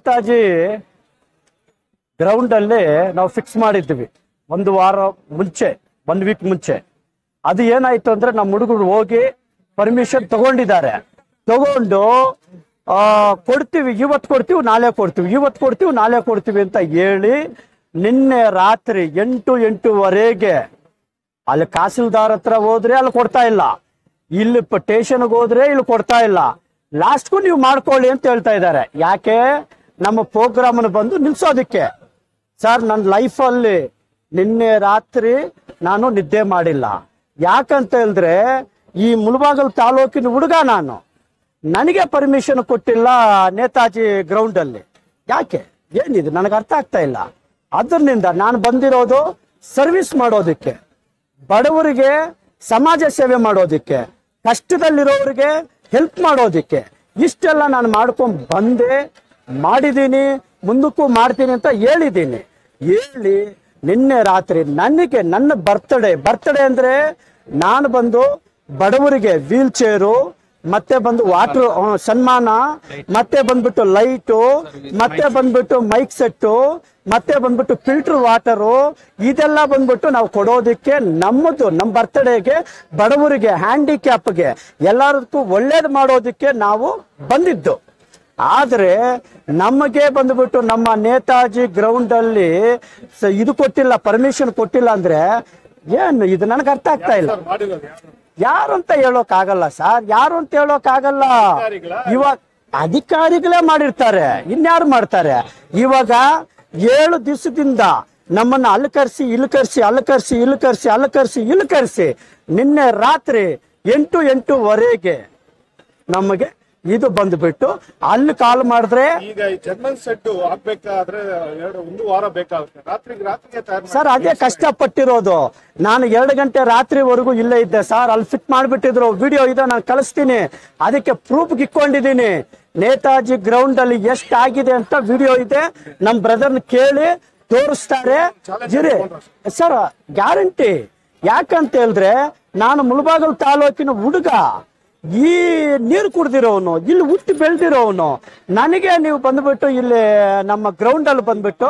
Netaji ground ಅಲ್ಲಿ ನಾವು fix ಮಾಡಿದ್ವಿ ಒಂದು ವಾರ ಮುಂಚೆ, 1 ವೀಕ್ ಮುಂಚೆ. ಅದು ಏನಾಯ್ತು ಅಂದ್ರೆ ನಮ್ಮ ಹುಡುಗರು ಹೋಗಿ ಪರ್ಮಿಷನ್ ತಗೊಂಡಿದ್ದಾರೆ. ತಗೊಂಡು ಕೊಡ್ತೀವಿ, ಇವತ್ತು ಕೊಡ್ತೀವಿ ನಾಳೆ ಕೊಡ್ತೀವಿ, ಇವತ್ತು ಕೊಡ್ತೀವಿ ನಾಳೆ ಕೊಡ್ತೀವಿ ಅಂತ ಹೇಳಿ ನಿನ್ನೆ ರಾತ್ರಿ 8-8:30 ಅಲ್ಲಿ ತಹಸೀಲ್ದಾರ್ ಹತ್ರ ಹೋದ್ರೆ ಅಲ್ಲಿ ಕೊಡ್ತಾ ಇಲ್ಲ, ಇಲ್ಲಿ ಸ್ಟೇಷನ್ಗೆ ಹೋದ್ರೆ ಇಲ್ಲಿ ಕೊಡ್ತಾ ಇಲ್ಲ. ಲಾಸ್ಟ್ಗೂ ನೀವು ಮಾಡ್ಕೊಳ್ಳಿ ಅಂತ ಹೇಳ್ತಾ ಇದ್ದಾರೆ. ಯಾಕೆ? ನಮ್ಮ ಪ್ರೋಗ್ರಾಮ್ ಬಂದು ನಿಲ್ಸೋದಿಕ್ಕೆ. ಸರ್, ನನ್ನ ಲೈಫಲ್ಲಿ ನಿನ್ನೆ ರಾತ್ರಿ ನಾನು ನಿದ್ದೆ ಮಾಡಿಲ್ಲ. ಯಾಕಂತ ಹೇಳಿದ್ರೆ ಈ ಮುಳಬಾಗಿಲು ತಾಲೂಕಿನ ಹುಡುಗ ನಾನು, ನನಗೆ ಪರ್ಮಿಷನ್ ಕೊಟ್ಟಿಲ್ಲ ನೇತಾಜಿ ಗ್ರೌಂಡ್ ಅಲ್ಲಿ. ಯಾಕೆ? ಏನಿದೆ ನನಗೆ ಅರ್ಥ ಆಗ್ತಾ ಇಲ್ಲ. ಅದರಿಂದ ನಾನು ಬಂದಿರೋದು ಸರ್ವಿಸ್ ಮಾಡೋದಿಕ್ಕೆ, ಬಡವರಿಗೆ ಸಮಾಜ ಸೇವೆ ಮಾಡೋದಿಕ್ಕೆ, ಕಷ್ಟದಲ್ಲಿರೋರಿಗೆ ಹೆಲ್ಪ್ ಮಾಡೋದಿಕ್ಕೆ. ಇಷ್ಟೆಲ್ಲ ನಾನು ಮಾಡ್ಕೊಂಡು ಬಂದೆ, ಮಾಡಿದ್ದೀನಿ, ಮುಂದಕ್ಕೂ ಮಾಡ್ತೀನಿ ಅಂತ ಹೇಳಿದ್ದೀನಿ. ಹೇಳಿ ನಿನ್ನೆ ರಾತ್ರಿ ನನಗೆ ನನ್ನ ಬರ್ತ್ಡೇ ಅಂದ್ರೆ ನಾನು ಬಂದು ಬಡವರಿಗೆ ವೀಲ್ ಚೇರು, ಮತ್ತೆ ಬಂದು ವಾಟರ್ ಸನ್ಮಾನ, ಮತ್ತೆ ಬಂದ್ಬಿಟ್ಟು ಲೈಟು, ಮತ್ತೆ ಬಂದ್ಬಿಟ್ಟು ಮೈಕ್ ಸೆಟ್ಟು, ಮತ್ತೆ ಬಂದ್ಬಿಟ್ಟು ಫಿಲ್ಟರ್ ವಾಟರು, ಇದೆಲ್ಲ ಬಂದ್ಬಿಟ್ಟು ನಾವು ಕೊಡೋದಿಕ್ಕೆ ನಮ್ಮ ಬರ್ತ್ಡೇಗೆ ಬಡವರಿಗೆ, ಹ್ಯಾಂಡಿಕ್ಯಾಪ್ಗೆ ಎಲ್ಲರಿಗೂ ಒಳ್ಳೇದು ಮಾಡೋದಿಕ್ಕೆ ನಾವು ಬಂದಿದ್ದು. ಆದ್ರೆ ನಮಗೆ ಬಂದ್ಬಿಟ್ಟು ನಮ್ಮ ನೇತಾಜಿ ಗ್ರೌಂಡ್ ಅಲ್ಲಿ ಇದು ಕೊಟ್ಟಿಲ್ಲ, ಪರ್ಮಿಷನ್ ಕೊಟ್ಟಿಲ್ಲ ಅಂದ್ರೆ ಏನು ಇದು ನನಗೆ ಅರ್ಥ ಆಗ್ತಾ ಇಲ್ಲ. ಯಾರು ಅಂತ ಹೇಳೋಕ್ ಆಗಲ್ಲ ಸರ್, ಯಾರು ಅಂತ ಹೇಳೋಕ್ ಆಗಲ್ಲ. ಇವಾಗ ಅಧಿಕಾರಿಗಳೇ ಮಾಡಿರ್ತಾರೆ, ಇನ್ಯಾರು ಮಾಡ್ತಾರೆ? ಇವಾಗ 7 ದಿವಸದಿಂದ ನಮ್ಮನ್ನ ಅಲ್ಲಿ ಕರ್ಸಿ ಇಲ್ಲಿ ಕರ್ಸಿ, ಅಲ್ಲಿ ಕರ್ಸಿ ಇಲ್ಲಿ ಕರ್ಸಿ, ಅಲ್ಲಿ ಕರ್ಸಿ ಇಲ್ಲಿ ಕರ್ಸಿ ನಿನ್ನೆ ರಾತ್ರಿ 8-8:30 ನಮಗೆ ಇದು ಬಂದ್ಬಿಟ್ಟು ಅಲ್ಲಿ ಕಾಲ್ ಮಾಡಿದ್ರೆ, ಈಗ ಜರ್ಮನ್ ಸೆಟ್ ಹಾಕ್ಬೇಕಾದ್ರೆ 1 ವಾರ ಬೇಕಾಗುತ್ತೆ. ರಾತ್ರಿಗೆ ಸರ್ ಅದೇ ಕಷ್ಟಪಟ್ಟಿರೋದು. ನಾನು 2 ಗಂಟೆ ರಾತ್ರಿವರೆಗೂ ಇಲ್ಲೇ ಇದ್ದೆ ಸರ್. ಅಲ್ಲಿ ಫಿಟ್ ಮಾಡಿಬಿಟ್ಟಿದ್ರು, ವಿಡಿಯೋ ಇದೆ, ನಾನು ಕಳಿಸ್ತೀನಿ. ಅದಕ್ಕೆ ಪ್ರೂಫ್ ಇಕ್ಕೊಂಡಿದ್ದೀನಿ. ನೇತಾಜಿ ಗ್ರೌಂಡ್ ಅಲ್ಲಿ ಎಷ್ಟಾಗಿದೆ ಅಂತ ವಿಡಿಯೋ ಇದೆ, ನಮ್ ಬ್ರದರ್ನ ಕೇಳಿ ತೋರಿಸ್ತಾರೆ. Sir guarantee. ಯಾಕಂತ ಹೇಳಿದ್ರೆ ನಾನು ಮುಳಬಾಗಿಲು ತಾಲೂಕಿನ ಹುಡುಗ, ಈ ನೀರು ಕುಡ್ದಿರೋನು, ಇಲ್ಲಿ ಹುಟ್ಟಿ ಬೆಳೆದಿರೋನು. ನನಗೆ ನೀವು ಬಂದ್ಬಿಟ್ಟು ಇಲ್ಲಿ ನಮ್ಮ ಗ್ರೌಂಡ್ ಅಲ್ಲಿ ಬಂದ್ಬಿಟ್ಟು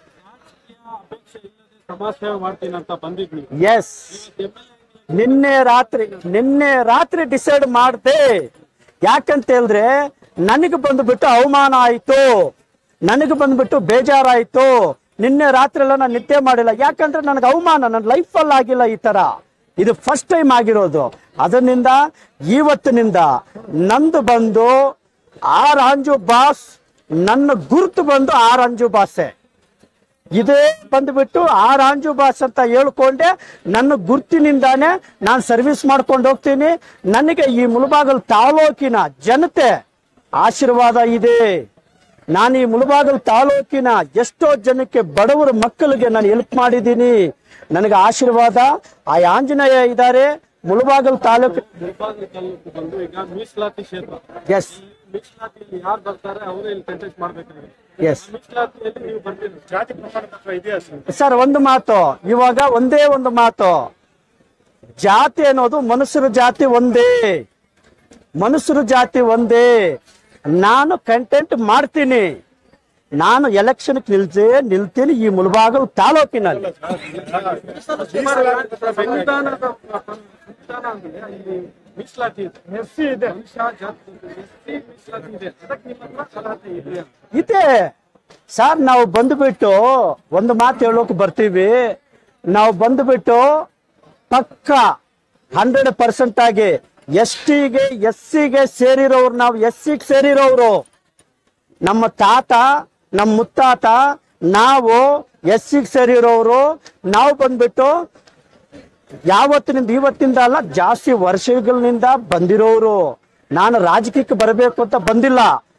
ಎಸ್ ನಿನ್ನೆ ರಾತ್ರಿ ಡಿಸೈಡ್ ಮಾಡ್ದೆ. ಯಾಕಂತ ಹೇಳಿದ್ರೆ ನನಗೆ ಬಂದ್ಬಿಟ್ಟು ಅವಮಾನ ಆಯ್ತು, ನನಗೆ ಬಂದ್ಬಿಟ್ಟು ಬೇಜಾರಾಯ್ತು. ನಿನ್ನೆ ರಾತ್ರಿ ಎಲ್ಲ ನಾನು ನಿದ್ದೆ ಮಾಡಿಲ್ಲ. ಯಾಕಂದ್ರೆ ನನಗೆ ಅವಮಾನ, ನನ್ನ ಲೈಫಲ್ಲಿ ಆಗಿಲ್ಲ ಈ ತರ. ಇದು ಫಸ್ಟ್ ಟೈಮ್ ಆಗಿರೋದು. ಅದರಿಂದ ಇವತ್ತಿನಿಂದ ನಂದು ಬಂದು ಆರ್ ಅಂಜು ಬಾಸ್, ನನ್ನ ಗುರುತು ಬಂದು ಆರ್ ಅಂಜು ಬಾಸೆ. ಇದೇ ಬಂದ್ಬಿಟ್ಟು ಆರ್ ಅಂಜು ಬಾಸ್ ಅಂತ ಹೇಳ್ಕೊಂಡೆ ನನ್ನ ಗುರುತಿನಿಂದಾನೆ ನಾನು ಸರ್ವಿಸ್ ಮಾಡ್ಕೊಂಡು ಹೋಗ್ತೀನಿ. ನನಗೆ ಈ ಮುಳಬಾಗಿಲು ತಾಲೂಕಿನ ಜನತೆ ಆಶೀರ್ವಾದ ಇದೆ. ನಾನು ಈ ಮುಳಬಾಗಿಲು ತಾಲೂಕಿನ ಎಷ್ಟೋ ಜನಕ್ಕೆ, ಬಡವರ ಮಕ್ಕಳಿಗೆ ನಾನು ಹೆಲ್ಪ್ ಮಾಡಿದ್ದೀನಿ. ನನಗೆ ಆಶೀರ್ವಾದ ಆ ಆಂಜನೇಯ ಇದ್ದಾರೆ. ಮುಳಬಾಗಿಲು ತಾಲೂಕು ಬಂದು ಈಗ ಮೀಸಲಾತಿ ಕ್ಷೇತ್ರ. ಎಸ್, ಮೀಸಲಾತಿಯಲ್ಲಿ ಯಾರು ಬರ್ತಾರೆ ಅವರೇ ಇಲ್ಲಿ ಕಂಟೆಸ್ಟ್ ಮಾಡ್ಬೇಕಾದ್ರೆ. ಎಸ್, ಮೀಸಲಾತಿಯಲ್ಲಿ ನೀವು ಬರ್ತೀರಿ, ಜಾತಿ ಪ್ರಮಾಣ ಪತ್ರ ಇದೆಯಾ ಸರ್? ಒಂದು ಮಾತು, ಇವಾಗ ಒಂದೇ ಒಂದು ಮಾತು, ಜಾತಿ ಅನ್ನೋದು ಮನುಷ್ಯರ ಜಾತಿ ಒಂದೇ, ಮನುಷ್ಯರ ಜಾತಿ ಒಂದೇ. ನಾನು ಕಂಟೆಂಟ್ ಮಾಡ್ತೀನಿ, ನಾನು ಎಲೆಕ್ಷನ್ ನಿಲ್ತೀನಿ ಈ ಮುಳಬಾಗಿಲು ತಾಲೂಕಿನಲ್ಲಿ. ಇದೆ ಸರ್. ನಾವು ಬಂದ್ಬಿಟ್ಟು ಒಂದು ಮಾತು ಹೇಳೋಕೆ ಬರ್ತೀವಿ. ನಾವು ಬಂದ್ಬಿಟ್ಟು ಪಕ್ಕ 100% ಆಗಿ ಎಸ್ಟಿಗೆ, ಎಸ್ಸಿಗೆ ಸೇರಿರೋರು, ನಾವು ಎಸ್ಸಿಗೆ ಸೇರಿರೋರು. ನಮ್ಮ ತಾತ, ನಮ್ಮ ಮುತ್ತಾತ, ನಾವು ಎಸ್ಸಿಗೆ ಸೇರಿರೋರು. ನಾವು ಬಂದ್ಬಿಟ್ಟು ಯಾವತ್ತಿನಿಂದ ಇವತ್ತಿಂದ ಅಲ್ಲ, ಜಾಸ್ತಿ ವರ್ಷಗಳಿಂದ ಬಂದಿರೋರು. ನಾನು ರಾಜಕೀಯಕ್ಕೆ ಬರಬೇಕು ಅಂತ ಬಂದಿಲ್ಲ.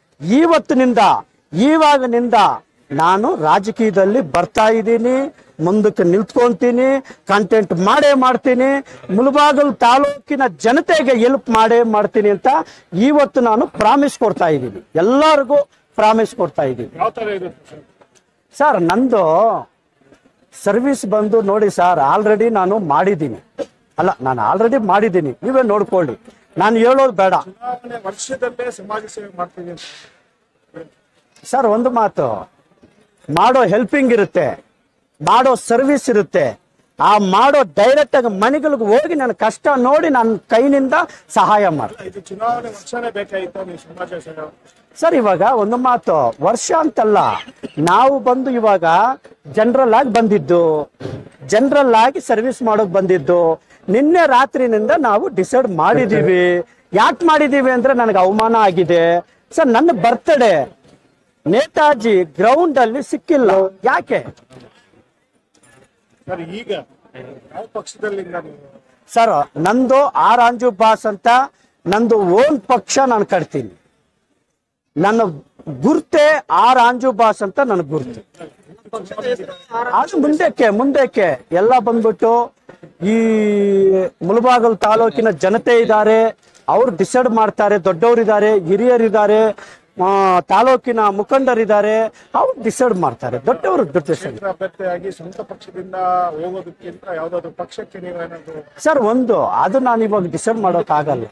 ಇವಾಗಿನಿಂದ ನಾನು ರಾಜಕೀಯದಲ್ಲಿ ಬರ್ತಾ ಇದ್ದೀನಿ, ಮುಂದಕ್ಕೆ ನಿಲ್ತ್ಕೊಂತೀನಿ, ಕಂಟೆಂಟ್ ಮಾಡೇ ಮಾಡ್ತೀನಿ, ಮುಳಬಾಗಿಲು ತಾಲೂಕಿನ ಜನತೆಗೆ ಹೆಲ್ಪ್ ಮಾಡೇ ಮಾಡ್ತೀನಿ ಅಂತ ಇವತ್ತು ನಾನು ಪ್ರಾಮಿಸ್ ಕೊಡ್ತಾ ಇದ್ದೀನಿ, ಎಲ್ಲರಿಗೂ ಪ್ರಾಮಿಸ್ ಕೊಡ್ತಾ ಇದ್ದೀನಿ. ಸರ್ ನಂದು ಸರ್ವಿಸ್ ಬಂದು ನೋಡಿ ಸರ್, ಆಲ್ರೆಡಿ ನಾನು ಮಾಡಿದ್ದೀನಿ. ನೀವೇ ನೋಡ್ಕೊಳ್ಳಿ, ನಾನು ಹೇಳೋದು ಬೇಡ. ವರ್ಷದಲ್ಲೇ ಸಮಾಜ ಸೇವೆ ಮಾಡ್ತೀನಿ ಸರ್ ಒಂದು ಮಾತು, ಮಾಡೋ ಹೆಲ್ಪಿಂಗ್ ಇರುತ್ತೆ, ಮಾಡೋ ಸರ್ವಿಸ್ ಇರುತ್ತೆ. ಆ ಮಾಡೋ ಡೈರೆಕ್ಟ್ ಆಗಿ ಮನೆಗಳಿಗೆ ಹೋಗಿ ನನ್ನ ಕಷ್ಟ ನೋಡಿ ನನ್ನ ಕೈನಿಂದ ಸಹಾಯ ಮಾಡ್ತೀನಿ. ಇದು ಚುನಾವಣೆ ವರ್ಷನೇ ಬೇಕಾಗಿತ್ತು ನೀವು ಸಮಾಜ ಸೇವೆ. ಸರ್ ಇವಾಗ ಒಂದು ಮಾತು, ವರ್ಷ ಅಂತಲ್ಲ, ನಾವು ಬಂದು ಇವಾಗ ಜನರಲ್ ಆಗಿ ಬಂದಿದ್ದು, ಜನರಲ್ ಆಗಿ ಸರ್ವಿಸ್ ಮಾಡೋಕ್ ಬಂದಿದ್ದು. ನಿನ್ನೆ ರಾತ್ರಿನಿಂದ ನಾವು ಡಿಸೈಡ್ ಮಾಡಿದೀವಿ. ಯಾಕೆ ಮಾಡಿದೀವಿ ಅಂದ್ರೆ ನನಗೆ ಅವಮಾನ ಆಗಿದೆ ಸರ್. ನನ್ನ ಬರ್ತ್ಡೇ ನೇತಾಜಿ ಗ್ರೌಂಡ್ ಅಲ್ಲಿ ಸಿಕ್ಕಿಲ್ಲ. ಯಾಕೆ ಸರ್ ಈಗ ಯಾವ ಪಕ್ಷದಲ್ಲಿಂದ ನೀವು? ಸರ್ ನಂದು ಆರ್ ಅಂಜು ಬಾಸ್ ಅಂತ ನಂದು ಓನ್ ಪಕ್ಷ ನಾನು ಕಟ್ತೀನಿ. ನನ್ನ ಗುರ್ತೆ ಆರ್ ಅಂಜು ಬಾಸ್ ಅಂತ ನನ್ನ ಗುರ್ತು. ಅದು ಮುಂದಕ್ಕೆ ಎಲ್ಲ ಬಂದ್ಬಿಟ್ಟು ಈ ಮುಳಬಾಗಿಲು ತಾಲೂಕಿನ ಜನತೆ ಇದ್ದಾರೆ, ಅವ್ರು ಡಿಸೈಡ್ ಮಾಡ್ತಾರೆ. ದೊಡ್ಡವರಿದ್ದಾರೆ, ಹಿರಿಯರಿದ್ದಾರೆ, ತಾಲೂಕಿನ ಮುಖಂಡರಿದ್ದಾರೆ, ಅವ್ರು ಡಿಸೈಡ್ ಮಾಡ್ತಾರೆ. ದೊಡ್ಡವರು ಡಿಸೈಡ್. ಅಭ್ಯರ್ಥಿಯಾಗಿ ಸ್ವಂತ ಪಕ್ಷದಿಂದ ಹೋಗೋದಕ್ಕಿಂತ ಯಾವ್ದಾದ್ರು ಪಕ್ಷಕ್ಕೆ ನೀವೇನಾದ್ರು? ಸರ್ ಒಂದು ಅದು ನಾನು ಇವಾಗ ಡಿಸೈಡ್ ಮಾಡೋಕ್ ಆಗಲ್ಲ.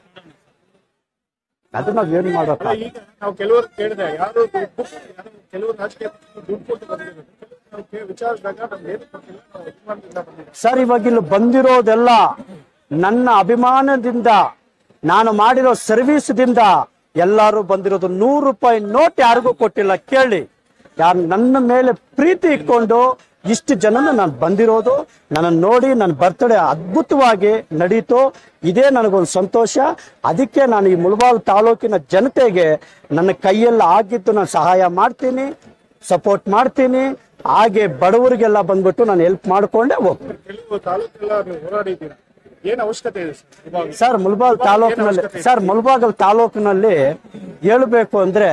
ಅದು ನಾವೇನು ಮಾಡೋಕ್ಕಾಗಲ್ಲ. ಈಗ ನಾವು ಕೆಲವರು ಕೇಳಿದೆ, ಯಾರು ಕೆಲವರು ರಾಜಕೀಯ ದುಡ್ಡು ಕೊಟ್ಟು ಬಂದಿದ್ದಾರೆ, ನಾವು ವಿಚಾರಿಸಿದಾಗ ನಮ್ಗೆ ಏನು ಕೊಟ್ಟಿಲ್ಲ, ನಾವು ಅಭಿಮಾನದಿಂದ ಬಂದಿದ್ದೀವಿ. ಸರ್ ಇವಾಗ ಇಲ್ಲಿ ಬಂದಿರೋದೆಲ್ಲ ನನ್ನ ಅಭಿಮಾನದಿಂದ, ನಾನು ಮಾಡಿರೋ ಸರ್ವಿಸ್ದಿಂದ ಎಲ್ಲರೂ ಬಂದಿರೋದು. 100 ರೂಪಾಯಿ ನೋಟ್ ಯಾರಿಗೂ ಕೊಟ್ಟಿಲ್ಲ. ಕೇಳಿ, ಯಾರು ನನ್ನ ಮೇಲೆ ಪ್ರೀತಿ ಇಟ್ಕೊಂಡು ಇಷ್ಟು ಜನನ ನಾನು ಬಂದಿರೋದು. ನನ್ನ ನೋಡಿ ನನ್ನ ಬರ್ತ್ಡೇ ಅದ್ಭುತವಾಗಿ ನಡೀತು. ಇದೇ ನನಗೊಂದು ಸಂತೋಷ. ಅದಕ್ಕೆ ನಾನು ಈ ಮುಳಬಾಗಿಲು ತಾಲೂಕಿನ ಜನತೆಗೆ ನನ್ನ ಕೈಯಲ್ಲಿ ಆಗಿದ್ದು ನಾನು ಸಹಾಯ ಮಾಡ್ತೀನಿ, ಸಪೋರ್ಟ್ ಮಾಡ್ತೀನಿ. ಹಾಗೆ ಬಡವರಿಗೆಲ್ಲ ಬಂದ್ಬಿಟ್ಟು ನಾನು ಹೆಲ್ಪ್ ಮಾಡ್ಕೊಂಡೆ ಹೋಗ್ತೀನಿ. ಕೆಲವು ತಾಲೂಕೆಲ್ಲ ನೀವು ಹೋರಾಡಿದ್ದೀರಾ, ಏನ್ ಅವಶ್ಯಕತೆ ಇದೆ ಸರ್? ಮುಳಬಾಗಿಲು ತಾಲೂಕಿನಲ್ಲಿ ಹೇಳ್ಬೇಕು ಅಂದ್ರೆ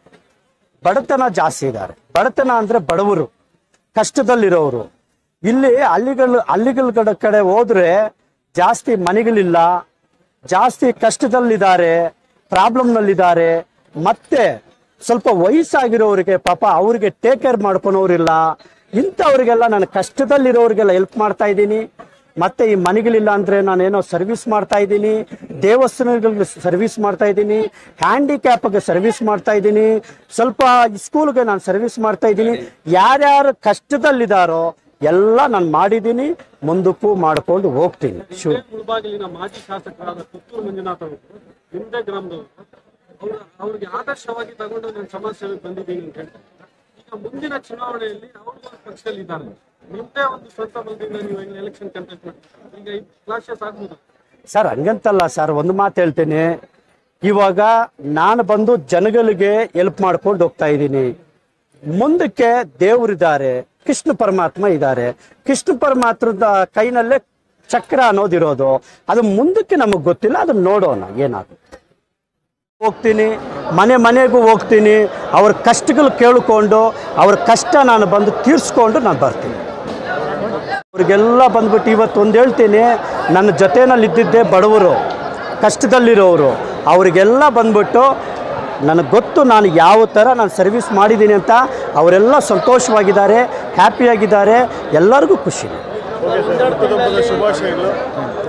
ಬಡತನ ಜಾಸ್ತಿ ಇದ್ದಾರೆ. ಬಡತನ ಅಂದ್ರೆ ಬಡವರು, ಕಷ್ಟದಲ್ಲಿರೋರು. ಇಲ್ಲಿ ಹಳ್ಳಿಗಳ ಕಡೆ ಹೋದ್ರೆ ಜಾಸ್ತಿ ಮನೆಗಳಿಲ್ಲ, ಜಾಸ್ತಿ ಕಷ್ಟದಲ್ಲಿದ್ದಾರೆ, ಪ್ರಾಬ್ಲಮ್ನಲ್ಲಿದ್ದಾರೆ. ಮತ್ತೆ ಸ್ವಲ್ಪ ವಯಸ್ಸಾಗಿರೋರಿಗೆ ಪಾಪ ಅವ್ರಿಗೆ ಟೇಕ್ ಕೇರ್ ಮಾಡ್ಕೊಳೋರಿಲ್ಲ. ಇಂಥವ್ರಿಗೆಲ್ಲ ನಾನು ಕಷ್ಟದಲ್ಲಿರೋರಿಗೆಲ್ಲ ಹೆಲ್ಪ್ ಮಾಡ್ತಾ ಇದ್ದೀನಿ. ಮತ್ತೆ ಈ ಮನೆಗಳಿಲ್ಲ ಅಂದ್ರೆ ನಾನೇನೋ ಸರ್ವಿಸ್ ಮಾಡ್ತಾ ಇದ್ದೀನಿ, ದೇವಸ್ಥಾನಗಳಿಗೆ ಸರ್ವಿಸ್ ಮಾಡ್ತಾ ಇದ್ದೀನಿ, ಹ್ಯಾಂಡಿಕ್ಯಾಪ್ಗೆ ಸರ್ವಿಸ್ ಮಾಡ್ತಾ ಇದ್ದೀನಿ, ಸ್ವಲ್ಪ ಸ್ಕೂಲ್ಗೆ ನಾನು ಸರ್ವಿಸ್ ಮಾಡ್ತಾ ಇದ್ದೀನಿ. ಯಾರ್ಯಾರು ಕಷ್ಟದಲ್ಲಿದ್ದಾರೋ ಎಲ್ಲ ನಾನು ಮಾಡಿದ್ದೀನಿ, ಮುಂದಕ್ಕೂ ಮಾಡ್ಕೊಂಡು ಹೋಗ್ತೀನಿ. ಮುಳಬಾಗಿಲಿನ ಮಾಜಿ ಶಾಸಕರಾದ ಪುತ್ತೂರು ಮಂಜುನಾಥ್ ಅವರು ನಿಮ್ದೇ ಗ್ರಾಮದವರು, ಅವ್ರಿಗೆ ಆದರ್ಶವಾಗಿ ತಗೊಂಡು ನಾನು ಸಮಾಜ ಸೇವೆಗೆ ಬಂದಿದ್ದೀನಿ ಅಂತ ಹೇಳ್ತಾರೆ. ಈಗ ಮುಂದಿನ ಚುನಾವಣೆಯಲ್ಲಿ ಅವರು ಪಕ್ಷದಲ್ಲಿ ಇದ್ದಾರೆ, ನಿಮ್ದೇ ಒಂದು ಸ್ವಂತ ಬಲದಿಂದ ನೀವು ಎಲೆಕ್ಷನ್ ಕಂಟೆಸ್ಟ್ ಮಾಡಿ ಈಗ ಕ್ಲಾಶಸ್ ಆಗ್ಬೋದು ಸರ್? ಹಂಗಂತಲ್ಲ ಸರ್, ಒಂದು ಮಾತು ಹೇಳ್ತೀನಿ. ಇವಾಗ ನಾನು ಬಂದು ಜನಗಳಿಗೆ ಹೆಲ್ಪ್ ಮಾಡ್ಕೊಂಡು ಹೋಗ್ತಾ ಇದ್ದೀನಿ. ಮುಂದಕ್ಕೆ ದೇವರಿದ್ದಾರೆ, ಕೃಷ್ಣ ಪರಮಾತ್ಮ ಇದ್ದಾರೆ. ಕೃಷ್ಣ ಪರಮಾತ್ಮದ ಕೈನಲ್ಲೇ ಚಕ್ರ ಅನ್ನೋದಿರೋದು. ಅದು ಮುಂದಕ್ಕೆ ನಮಗೆ ಗೊತ್ತಿಲ್ಲ, ಅದನ್ನ ನೋಡೋಣ ಏನಾಗುತ್ತೆ. ಹೋಗ್ತೀನಿ, ಮನೆಗೂ ಹೋಗ್ತೀನಿ, ಅವ್ರ ಕಷ್ಟಗಳು ಕೇಳಿಕೊಂಡು ಅವ್ರ ಕಷ್ಟ ನಾನು ಬಂದು ತೀರ್ಸ್ಕೊಂಡು ನಾನು ಬರ್ತೀನಿ. ಅವ್ರಿಗೆಲ್ಲ ಬಂದ್ಬಿಟ್ಟು ಇವತ್ತು ಒಂದು ಹೇಳ್ತೀನಿ, ನನ್ನ ಜೊತೆನಲ್ಲಿ ಇದ್ದಿದ್ದೇ ಬಡವರು, ಕಷ್ಟದಲ್ಲಿರೋರು. ಅವರಿಗೆಲ್ಲ ಬಂದ್ಬಿಟ್ಟು ನನಗೆ ಗೊತ್ತು ನಾನು ಯಾವ ಥರ ನಾನು ಸರ್ವಿಸ್ ಮಾಡಿದ್ದೀನಿ ಅಂತ. ಅವರೆಲ್ಲ ಸಂತೋಷವಾಗಿದ್ದಾರೆ, ಹ್ಯಾಪಿಯಾಗಿದ್ದಾರೆ, ಎಲ್ಲರಿಗೂ ಖುಷಿ. ಶುಭಾಶಯಗಳು.